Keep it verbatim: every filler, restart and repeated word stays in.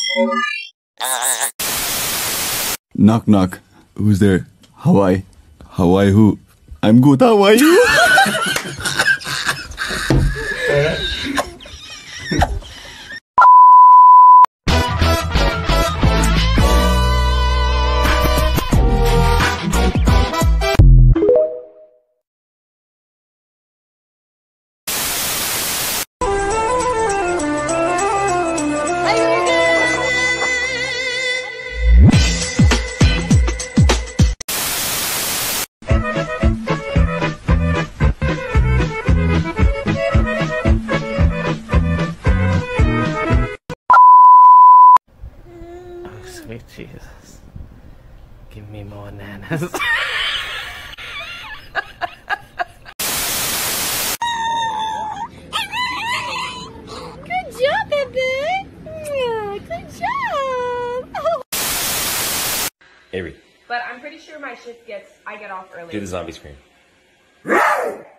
Knock knock. Who's there? Hawaii. Hawaii who? I'm good. How are you? Sweet Jesus, give me more nanas. Good job, baby. Good job. Avery. But I'm pretty sure my shift gets, I get off early. Do the zombie scream.